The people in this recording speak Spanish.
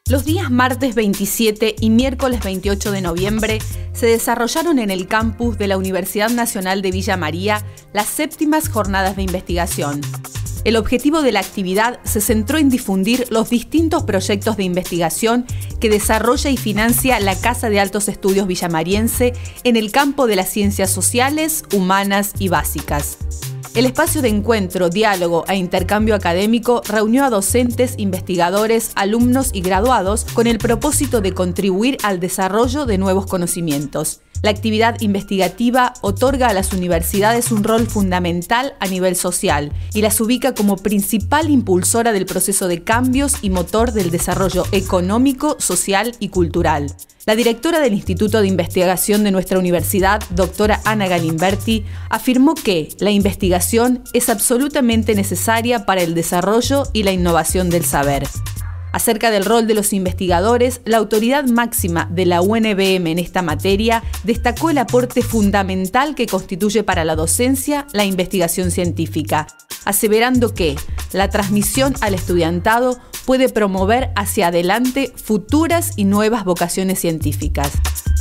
Los días martes 27 y miércoles 28 de noviembre se desarrollaron en el campus de la Universidad Nacional de Villa María las séptimas jornadas de investigación. El objetivo de la actividad se centró en difundir los distintos proyectos de investigación que desarrolla y financia la Casa de Altos Estudios villamariense en el campo de las ciencias sociales, humanas y básicas. El espacio de encuentro, diálogo e intercambio académico reunió a docentes, investigadores, alumnos y graduados con el propósito de contribuir al desarrollo de nuevos conocimientos. La actividad investigativa otorga a las universidades un rol fundamental a nivel social y las ubica como principal impulsora del proceso de cambios y motor del desarrollo económico, social y cultural. La directora del Instituto de Investigación de nuestra universidad, doctora Ana Galimberti, afirmó que la investigación es absolutamente necesaria para el desarrollo y la innovación del saber. Acerca del rol de los investigadores, la autoridad máxima de la UNBM en esta materia destacó el aporte fundamental que constituye para la docencia la investigación científica, aseverando que la transmisión al estudiantado puede promover hacia adelante futuras y nuevas vocaciones científicas.